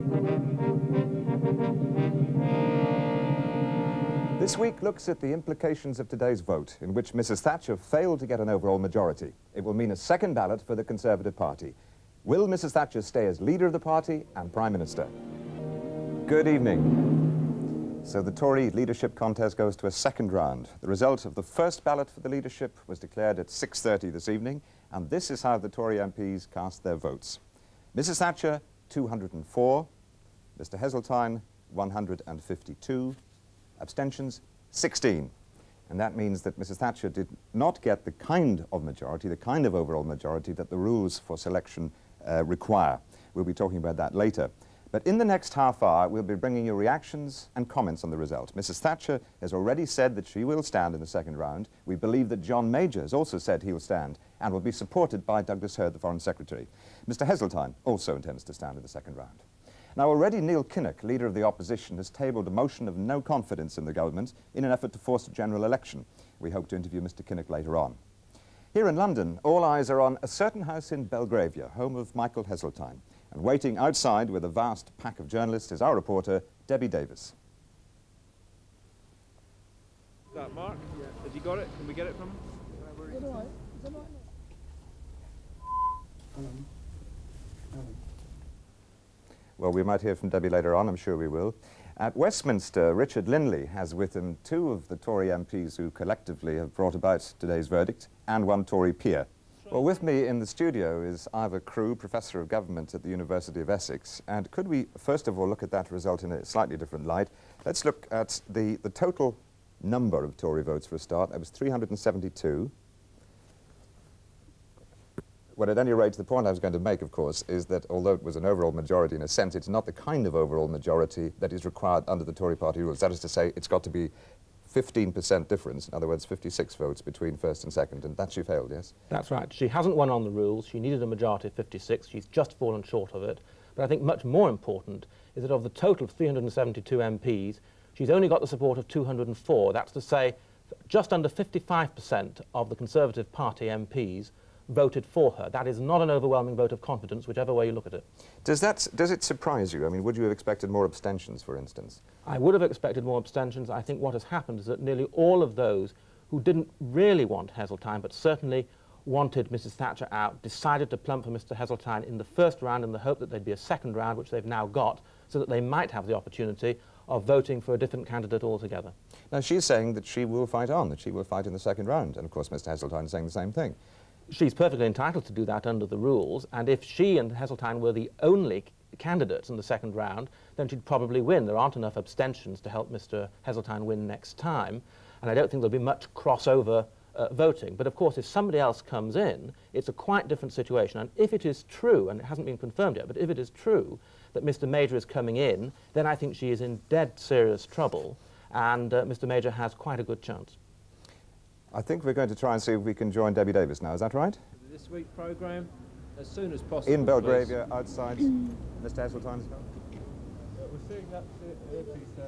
This week looks at the implications of today's vote, in which Mrs. Thatcher failed to get an overall majority. It will mean a second ballot for the Conservative Party. Will Mrs. Thatcher stay as leader of the party and Prime Minister? Good evening. So the Tory leadership contest goes to a second round. The result of the first ballot for the leadership was declared at 6:30 this evening, and this is how the Tory MPs cast their votes. Mrs. Thatcher, 204. Mr. Heseltine, 152. Abstentions, 16. And that means that Mrs. Thatcher did not get the kind of majority, the kind of overall majority that the rules for selection require. We'll be talking about that later. But in the next half hour, we'll be bringing you reactions and comments on the result. Mrs. Thatcher has already said that she will stand in the second round. We believe that John Major has also said he will stand and will be supported by Douglas Hurd, the Foreign Secretary. Mr. Heseltine also intends to stand in the second round. Now, already Neil Kinnock, leader of the opposition, has tabled a motion of no confidence in the government in an effort to force a general election. We hope to interview Mr. Kinnock later on. Here in London, all eyes are on a certain house in Belgravia, home of Michael Heseltine. And waiting outside with a vast pack of journalists is our reporter, Debbie Davis. Is that Mark? Yeah. Has he got it? Can we get it from him? Well, we might hear from Debbie later on, I'm sure we will. At Westminster, Richard Linley has with him two of the Tory MPs who collectively have brought about today's verdict, and one Tory peer. Well, with me in the studio is Ivor Crewe, Professor of Government at the University of Essex. And could we, first of all, look at that result in a slightly different light? Let's look at the total number of Tory votes for a start. That was 372. Well, at any rate, the point I was going to make, of course, is that although it was an overall majority in a sense, it's not the kind of overall majority that is required under the Tory party rules. That is to say, it's got to be 15% difference, in other words, 56 votes between first and second, and that she failed, yes? That's right. She hasn't won on the rules. She needed a majority of 56. She's just fallen short of it. But I think much more important is that of the total of 372 MPs, she's only got the support of 204. That's to say, just under 55% of the Conservative Party MPs voted for her. That is not an overwhelming vote of confidence, whichever way you look at it. Does it surprise you? I mean, would you have expected more abstentions, for instance? I would have expected more abstentions. I think what has happened is that nearly all of those who didn't really want Heseltine, but certainly wanted Mrs. Thatcher out, decided to plump for Mr. Heseltine in the first round in the hope that there'd be a second round, which they've now got, so that they might have the opportunity of voting for a different candidate altogether. Now, she's saying that she will fight on, that she will fight in the second round, and of course Mr. Heseltine is saying the same thing. She's perfectly entitled to do that under the rules, and if she and Heseltine were the only candidates in the second round, then she'd probably win. There aren't enough abstentions to help Mr. Heseltine win next time, and I don't think there'll be much crossover voting. But of course, if somebody else comes in, it's a quite different situation. And if it is true, and it hasn't been confirmed yet, but if it is true that Mr. Major is coming in, then I think she is in dead serious trouble, and Mr. Major has quite a good chance. I think we're going to try and see if we can join Debbie Davis now. Is that right? This week's programme, as soon as possible. In Belgravia, outside. Mr. Heseltine. We're seeing that piece.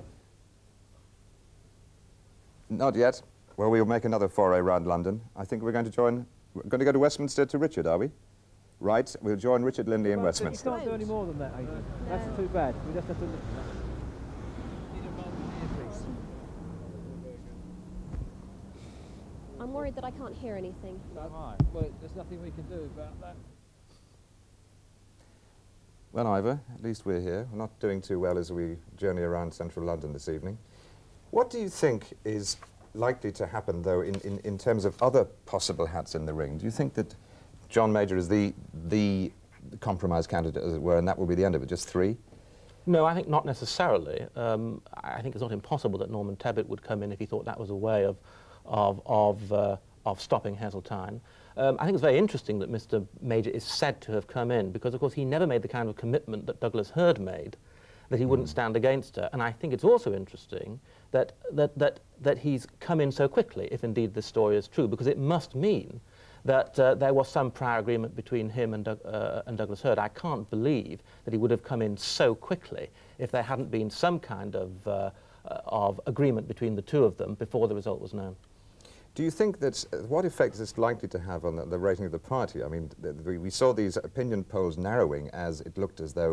Not yet. Well, we'll make another foray around London. I think we're going to join. We're going to go to Westminster to Richard, are we? Right. We'll join Richard Linley in Westminster. You can't do any more than that, Adrian. No. That's too bad. We just have to look at that. I'm worried that I can't hear anything. Well, there's nothing we can do about that. Well, Ivor, at least we're here. We're not doing too well as we journey around central London this evening. What do you think is likely to happen, though, in terms of other possible hats in the ring? Do you think that John Major is the compromise candidate, as it were, and that will be the end of it, just three? No, I think not necessarily. I think it's not impossible that Norman Tebbit would come in if he thought that was a way of stopping Heseltine. I think it's very interesting that Mr. Major is said to have come in because, of course, he never made the kind of commitment that Douglas Hurd made, that he wouldn't stand against her. And I think it's also interesting that he's come in so quickly, if indeed this story is true, because it must mean that there was some prior agreement between him and Douglas Hurd. I can't believe that he would have come in so quickly if there hadn't been some kind of agreement between the two of them before the result was known. Do you think that, what effect is this likely to have on the rating of the party? I mean, we saw these opinion polls narrowing as it looked as though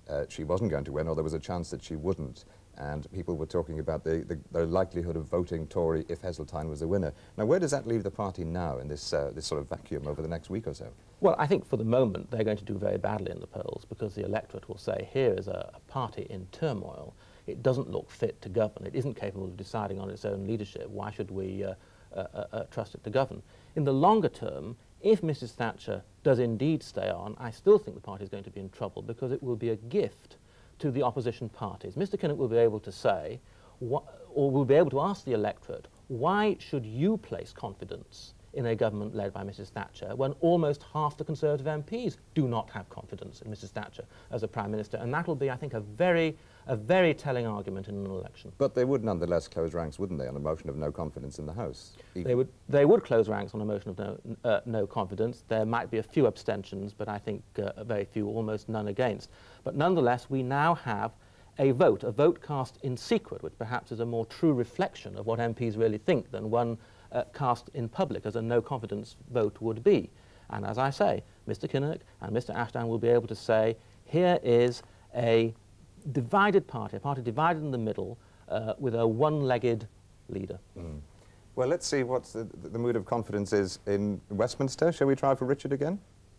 she wasn't going to win, or there was a chance that she wouldn't. And people were talking about the likelihood of voting Tory if Heseltine was the winner. Now, where does that leave the party now in this, this sort of vacuum over the next week or so? Well, I think for the moment they're going to do very badly in the polls, because the electorate will say, here is a party in turmoil. It doesn't look fit to govern. It isn't capable of deciding on its own leadership. Why should we trust it to govern? In the longer term, if Mrs. Thatcher does indeed stay on, I still think the party is going to be in trouble, because it will be a gift to the opposition parties. Mr. Kinnock will be able to say, or will be able to ask the electorate, why should you place confidence in a government led by Mrs. Thatcher when almost half the Conservative MPs do not have confidence in Mrs. Thatcher as a Prime Minister? And that will be, I think, a very telling argument in an election. But they would nonetheless close ranks, wouldn't they, on a motion of no confidence in the House? They would close ranks on a motion of no confidence. There might be a few abstentions, but I think very few, almost none against. But nonetheless, we now have a vote cast in secret, which perhaps is a more true reflection of what MPs really think than one cast in public, as a no-confidence vote would be. And as I say, Mr. Kinnock and Mr. Ashdown will be able to say, here is a divided party, a party divided in the middle, with a one-legged leader. Mm. Well, let's see what the mood of confidence is in Westminster. Shall we try for Richard again?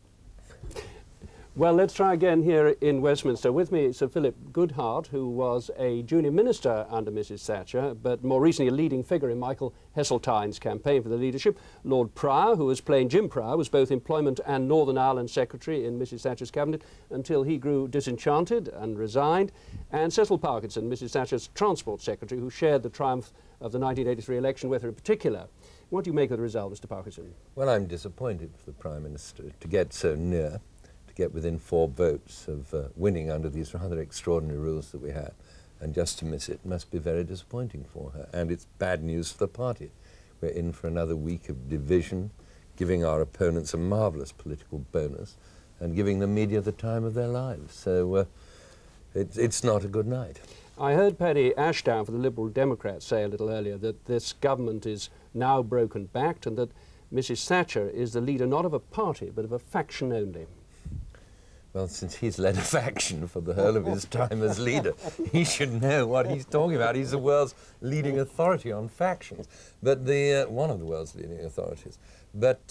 Well, let's try again here in Westminster. With me, Sir Philip Goodhart, who was a junior minister under Mrs. Thatcher, but more recently a leading figure in Michael Heseltine's campaign for the leadership. Lord Pryor, who was playing Jim Pryor, was both Employment and Northern Ireland Secretary in Mrs. Thatcher's cabinet until he grew disenchanted and resigned. And Cecil Parkinson, Mrs. Thatcher's Transport Secretary, who shared the triumph of the 1983 election with her in particular. What do you make of the result, Mr. Parkinson? Well, I'm disappointed for the Prime Minister to get so near, to get within 4 votes of winning under these rather extraordinary rules that we have. And just to miss it must be very disappointing for her. And it's bad news for the party. We're in for another week of division, giving our opponents a marvellous political bonus and giving the media the time of their lives. So it's not a good night. I heard Paddy Ashdown for the Liberal Democrats say a little earlier that this government is now broken-backed and that Mrs. Thatcher is the leader not of a party but of a faction only. Well, since he's led a faction for the whole of his time as leader, he should know what he's talking about. He's the world's leading authority on factions, but one of the world's leading authorities. But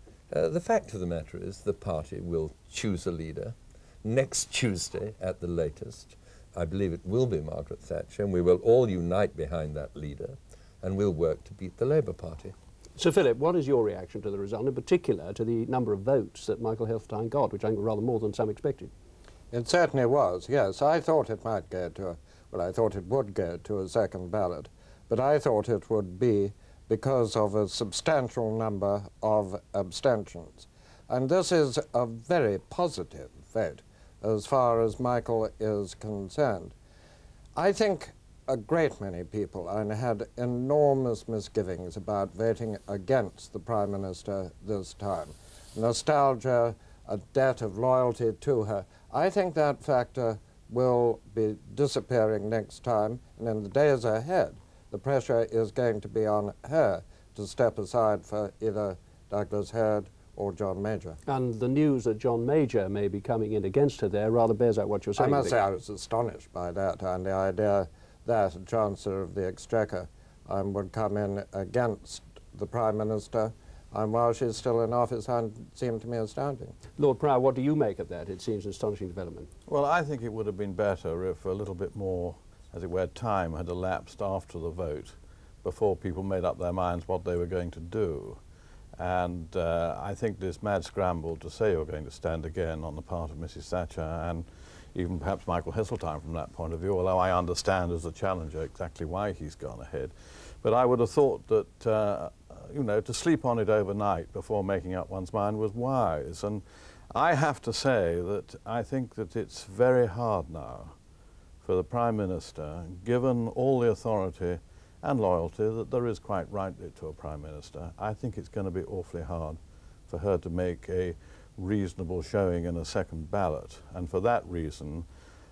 the fact of the matter is the party will choose a leader next Tuesday at the latest. I believe it will be Margaret Thatcher, and we will all unite behind that leader, and we'll work to beat the Labour Party. Sir Philip, what is your reaction to the result, in particular to the number of votes that Michael Heseltine got, which I think were rather more than some expected? It certainly was, yes. I thought it might go to, well, I thought it would go to a second ballot, but I thought it would be because of a substantial number of abstentions. And this is a very positive vote as far as Michael is concerned. I think a great many people had enormous misgivings about voting against the Prime Minister this time. Nostalgia, a debt of loyalty to her. I think that factor will be disappearing next time, and in the days ahead, the pressure is going to be on her to step aside for either Douglas Hurd or John Major. And the news that John Major may be coming in against her there rather bears out what you're saying. I must say I was astonished by that, and the idea that a Chancellor of the Exchequer would come in against the Prime Minister while she's still in office seemed to me astounding. Lord Pryor, what do you make of that? It seems an astonishing development. Well, I think it would have been better if a little bit more, as it were, time had elapsed after the vote before people made up their minds what they were going to do. And I think this mad scramble to say you're going to stand again on the part of Mrs. Thatcher and even perhaps Michael Heseltine from that point of view, although I understand as a challenger exactly why he's gone ahead. But I would have thought that, you know, to sleep on it overnight before making up one's mind was wise. And I have to say that I think that it's very hard now for the Prime Minister, given all the authority and loyalty that there is quite rightly to a Prime Minister, I think it's going to be awfully hard for her to make a reasonable showing in a second ballot. And for that reason,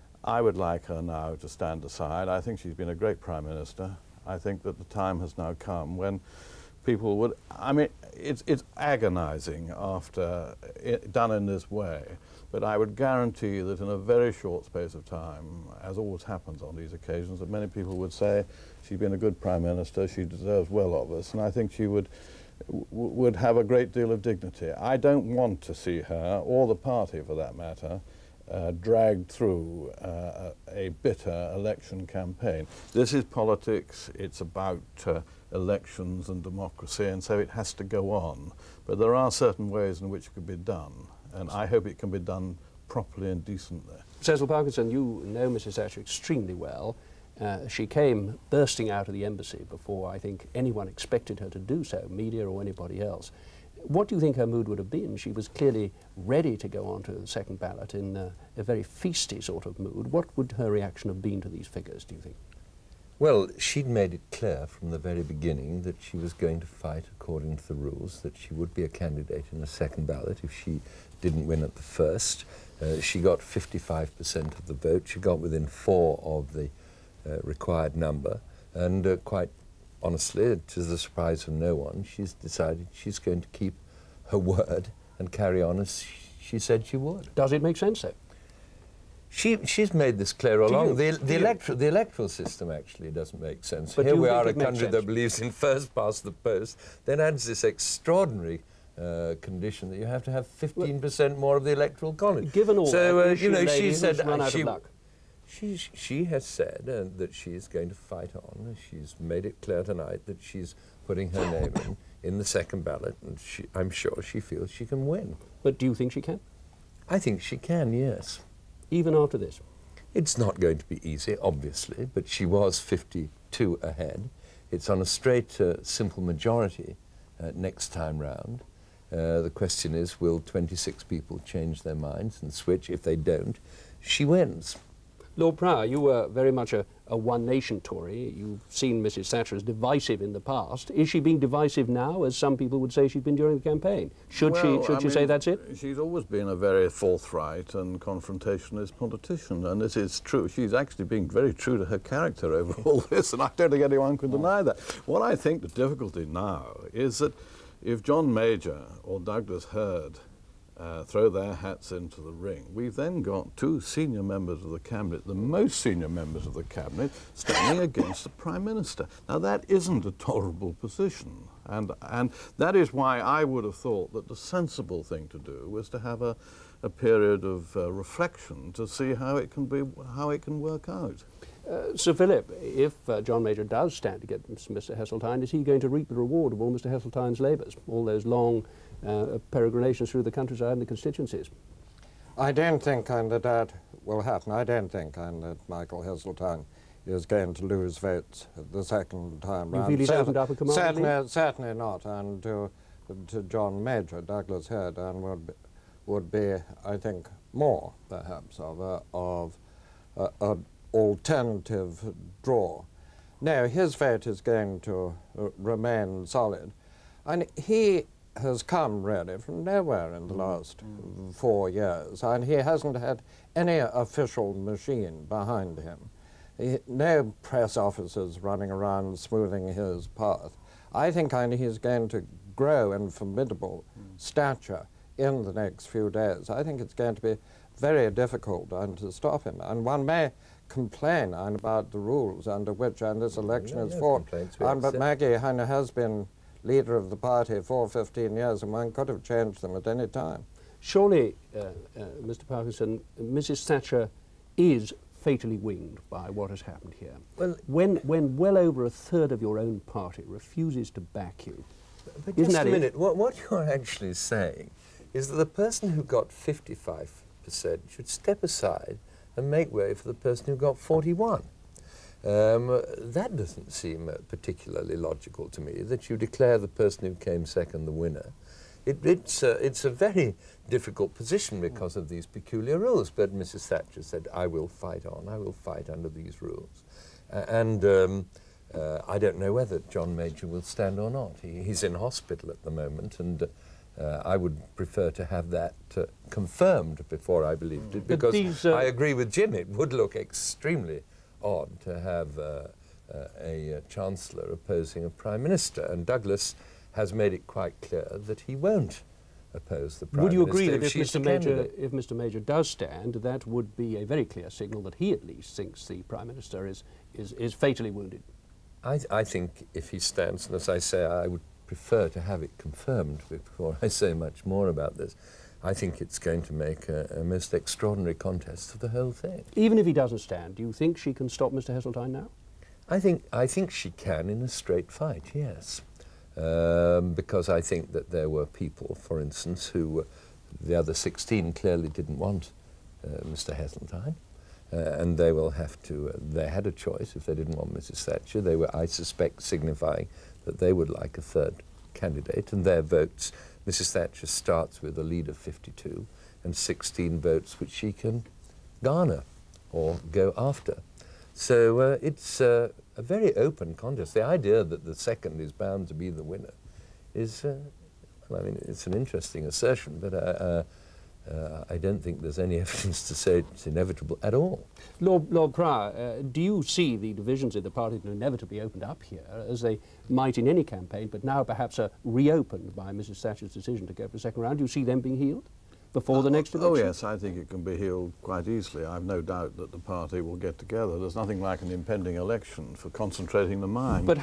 I would like her now to stand aside. I think she's been a great Prime Minister. I think that the time has now come when people would, I mean, it's agonizing after done in this way, But I would guarantee that in a very short space of time, as always happens on these occasions, that many people would say she's been a good Prime Minister, she deserves well of us, and I think she would have a great deal of dignity. I don't want to see her, or the party for that matter, dragged through a bitter election campaign. This is politics, it's about elections and democracy, and so it has to go on. But there are certain ways in which it could be done, and I hope it can be done properly and decently. Cecil Parkinson, you know Mrs. Thatcher extremely well. She came bursting out of the embassy before I think anyone expected her to do so, media or anybody else. What do you think her mood would have been? She was clearly ready to go on to the second ballot in a very feisty sort of mood. What would her reaction have been to these figures, do you think? Well, she'd made it clear from the very beginning that she was going to fight according to the rules, that she would be a candidate in the second ballot if she didn't win at the first. She got 55% of the vote. She got within 4 of the required number, and quite honestly, to the surprise of no one, she's decided she's going to keep her word and carry on as she said she would. Does it make sense, though? She's made this clear along. The electoral system actually doesn't make sense. But here we are, a country that believes in first past the post, then adds this extraordinary condition that you have to have 15% more of the electoral college. Given all that, you know, she said run out of luck. She has said that she's going to fight on. She's made it clear tonight that she's putting her name in the second ballot, and I'm sure she feels she can win. But do you think she can? I think she can, yes. Even after this? It's not going to be easy, obviously, but she was 52 ahead. It's on a straight, simple majority next time round. The question is, will 26 people change their minds and switch? If they don't, she wins. Lord Prior, you were very much a one-nation Tory. You've seen Mrs. Thatcher as divisive in the past. Is she being divisive now, as some people would say she's been during the campaign? Should she say that's it? She's always been a very forthright and confrontationalist politician, and this is true. She's actually being very true to her character over all this, and I don't think anyone can deny that. What I think the difficulty now is that if John Major or Douglas Hurd throw their hats into the ring, we've then got 2 senior members of the Cabinet, the most senior members of the Cabinet, standing against the Prime Minister. Now, that isn't a tolerable position, and that is why I would have thought that the sensible thing to do was to have a period of reflection to see how it can work out. Sir Philip, if John Major does stand against Mr. Heseltine, is he going to reap the reward of all Mr. Heseltine's labours, all those long peregrinations through the countryside and the constituencies? I don't think that will happen. I don't think that Michael Heseltine is going to lose votes the second time round. You feel he's opened up a command? Certainly not. And to John Major, Douglas Hurd, and would be, I think, more perhaps of an alternative draw. No, his vote is going to remain solid, and he has come really from nowhere in the last 4 years, and he hasn't had any official machine behind him. No press officers running around smoothing his path. I think he's going to grow in formidable stature in the next few days. I think it's going to be very difficult to stop him, and one may complain about the rules under which this election is fought. But Maggie has been leader of the party for 15 years, and one could have changed them at any time. Surely, Mr. Parkinson, Mrs. Thatcher is fatally winged by what has happened here. Well, when well over a third of your own party refuses to back you, but just a minute, what you're actually saying is that the person who got 55% should step aside and make way for the person who got 41%. That doesn't seem particularly logical to me, that you declare the person who came second the winner. It's a very difficult position because of these peculiar rules, but Mrs. Thatcher said, I will fight on, I will fight under these rules. I don't know whether John Major will stand or not. He's in hospital at the moment, and I would prefer to have that confirmed before I believed it, because I agree with Jim, it would look extremely odd to have a Chancellor opposing a Prime Minister, and Douglas has made it quite clear that he won't oppose the Prime Would you Minister agree that if she's the candidate. if Mr. Major does stand, that would be a very clear signal that he at least thinks the Prime Minister is fatally wounded? I think if he stands, and as I say, I would prefer to have it confirmed before I say much more about this, I think it's going to make a most extraordinary contest of the whole thing. Even if he doesn't stand, do you think she can stop Mr. Heseltine now? I think she can in a straight fight, yes. Because I think that there were people, for instance, who, the other 16 clearly didn't want Mr. Heseltine. And they will have to, they had a choice. If they didn't want Mrs. Thatcher, they were, I suspect, signifying that they would like a third candidate, and their votes, Mrs. Thatcher starts with a lead of 52 and 16 votes which she can garner or go after. So it's a very open contest. The idea that the second is bound to be the winner is, well, I mean, it's an interesting assertion, but I don't think there's any evidence to say it's inevitable at all. Lord Prior, do you see the divisions in the party that inevitably opened up here, as they might in any campaign, but now perhaps are reopened by Mrs. Thatcher's decision to go for the second round? Do you see them being healed before the next election? Oh yes, I think it can be healed quite easily. I've no doubt that the party will get together. There's nothing like an impending election for concentrating the mind. But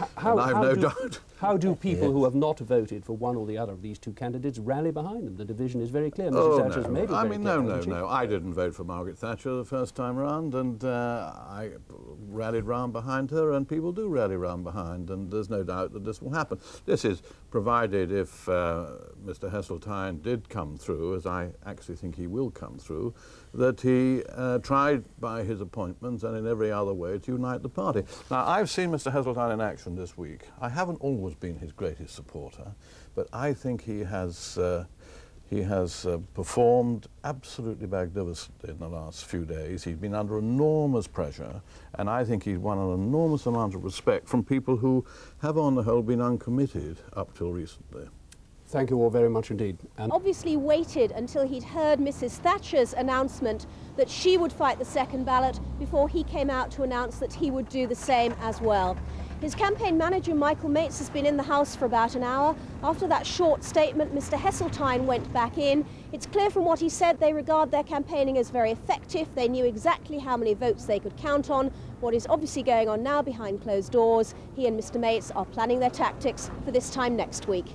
how do people who have not voted for one or the other of these two candidates rally behind them? The division is very clear. Mrs. Thatcher's made it very clear. No. I didn't vote for Margaret Thatcher the first time round, and I rallied round behind her, and people do rally round behind, and there's no doubt that this will happen. This is provided if Mr. Heseltine did come through, as I actually think he will come through, that he tried by his appointments and in every other way to unite the party. Now, I've seen Mr. Heseltine in action this week. I haven't always been his greatest supporter, but I think he has performed absolutely magnificently in the last few days. He's been under enormous pressure, and I think he's won an enormous amount of respect from people who have, on the whole, been uncommitted up till recently. Thank you all very much indeed. And obviously waited until he'd heard Mrs. Thatcher's announcement that she would fight the second ballot before he came out to announce that he would do the same as well. His campaign manager, Michael Mates, has been in the House for about an hour. After that short statement, Mr. Heseltine went back in. It's clear from what he said they regard their campaigning as very effective. They knew exactly how many votes they could count on. What is obviously going on now behind closed doors, he and Mr. Mates are planning their tactics for this time next week.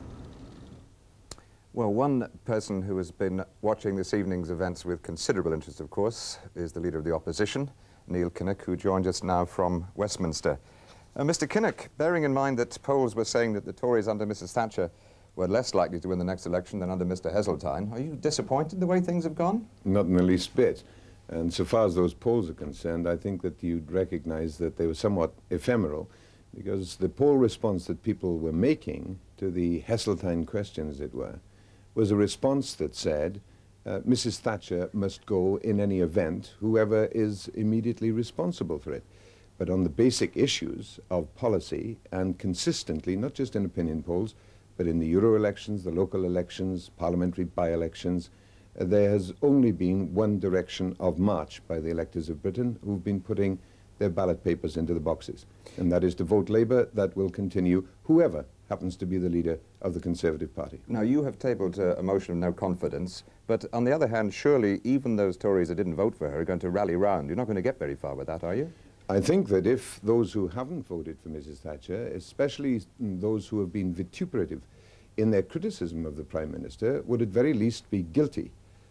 Well, one person who has been watching this evening's events with considerable interest, of course, is the Leader of the Opposition, Neil Kinnock, who joined us now from Westminster. Mr. Kinnock, bearing in mind that polls were saying that the Tories under Mrs. Thatcher were less likely to win the next election than under Mr. Heseltine, are you disappointed the way things have gone? Not in the least bit. And so far as those polls are concerned, I think that you'd recognise that they were somewhat ephemeral, because the poll response that people were making to the Heseltine question, as it were, was a response that said, Mrs. Thatcher must go in any event, whoever is immediately responsible for it. But on the basic issues of policy, and consistently, not just in opinion polls, but in the Euro elections, the local elections, parliamentary by-elections, there has only been one direction of march by the electors of Britain, who've been putting their ballot papers into the boxes. And that is to vote Labour. That will continue, whoever happens to be the leader of the Conservative Party. Now, you have tabled a motion of no confidence, but on the other hand, surely even those Tories that didn't vote for her are going to rally round. You're not going to get very far with that, are you? I think that if those who haven't voted for Mrs. Thatcher, especially those who have been vituperative in their criticism of the Prime Minister, would at very least be guilty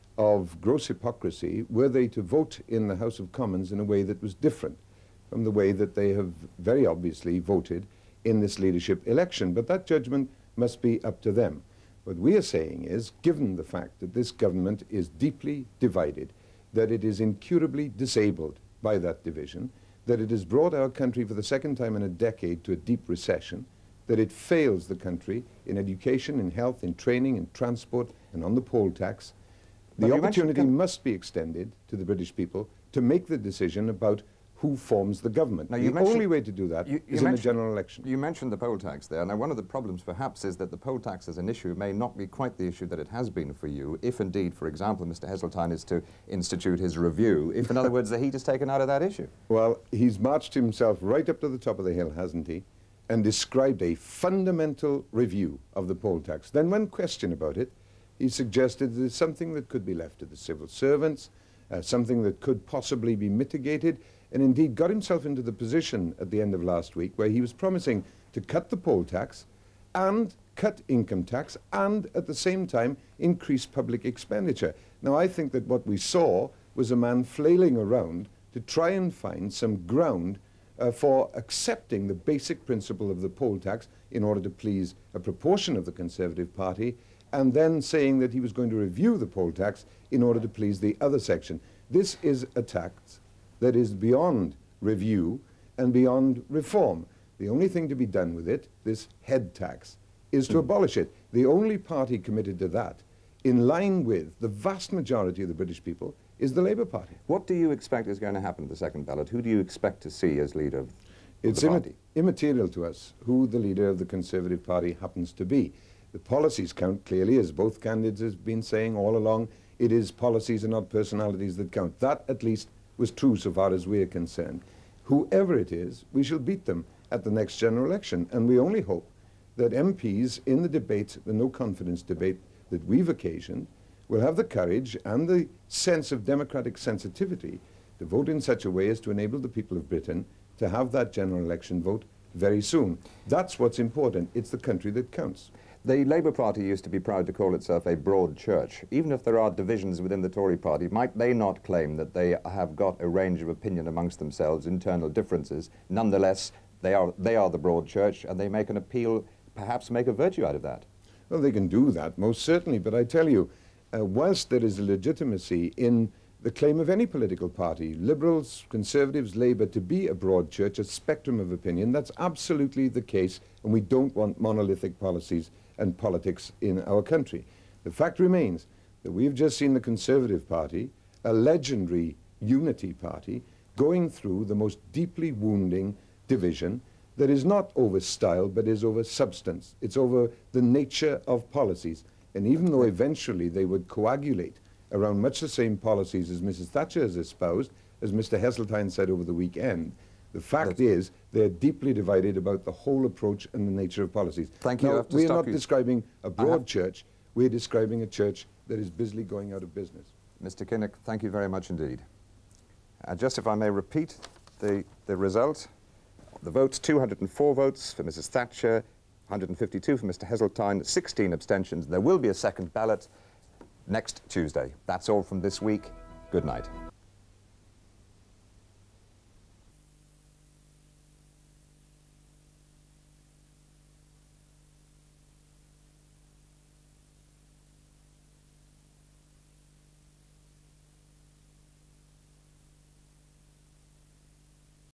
of gross hypocrisy were they to vote in the House of Commons in a way that was different from the way that they have very obviously voted in this leadership election. But that judgment must be up to them. What we are saying is, given the fact that this government is deeply divided, that it is incurably disabled by that division, that it has brought our country for the second time in a decade to a deep recession, that it fails the country in education, in health, in training, in transport, and on the poll tax, the opportunity must be extended to the British people to make the decision about who forms the government. Now, the only way to do that is in a general election. You mentioned the poll tax there. Now, one of the problems perhaps is that the poll tax as an issue may not be quite the issue that it has been for you, if indeed, for example, Mr. Heseltine is to institute his review, if in other words the heat is taken out of that issue. Well, he's marched himself right up to the top of the hill, hasn't he, and described a fundamental review of the poll tax. Then one question about it, he suggested there's something that could be left to the civil servants, something that could possibly be mitigated, and indeed got himself into the position at the end of last week where he was promising to cut the poll tax and cut income tax and at the same time increase public expenditure. Now I think that what we saw was a man flailing around to try and find some ground for accepting the basic principle of the poll tax in order to please a proportion of the Conservative Party, and then saying that he was going to review the poll tax in order to please the other section. This is a tax that is beyond review and beyond reform. The only thing to be done with it, this head tax, is to abolish it. The only party committed to that, in line with the vast majority of the British people, is the Labour Party. What do you expect is going to happen at the second ballot? Who do you expect to see as leader of the party? It's immaterial to us who the leader of the Conservative Party happens to be. The policies count clearly, as both candidates have been saying all along. It is policies and not personalities that count. That, at least, was true so far as we are concerned. Whoever it is, we shall beat them at the next general election. And we only hope that MPs in the debate, the no-confidence debate that we've occasioned, will have the courage and the sense of democratic sensitivity to vote in such a way as to enable the people of Britain to have that general election vote very soon. That's what's important. It's the country that counts. The Labour Party used to be proud to call itself a broad church. Even if there are divisions within the Tory party, might they not claim that they have got a range of opinion amongst themselves, internal differences? Nonetheless, they are the broad church, and they make an appeal, perhaps make a virtue out of that. Well, they can do that, most certainly, but I tell you, whilst there is a legitimacy in the claim of any political party, Liberals, Conservatives, Labour, to be a broad church, a spectrum of opinion, that's absolutely the case, and we don't want monolithic policies and politics in our country. The fact remains that we've just seen the Conservative Party, a legendary unity party, going through the most deeply wounding division that is not over style but is over substance. It's over the nature of policies. And even though eventually they would coagulate around much the same policies as Mrs. Thatcher has espoused, as Mr. Heseltine said over the weekend, the fact is they're deeply divided about the whole approach and the nature of policies. Thank you. Now, we're not describing a broad church, we're describing a church that is busily going out of business. Mr. Kinnock, thank you very much indeed. Just if I may repeat the result. The votes, 204 votes for Mrs. Thatcher, 152 for Mr. Heseltine, 16 abstentions. There will be a second ballot next Tuesday. That's all from this week. Good night.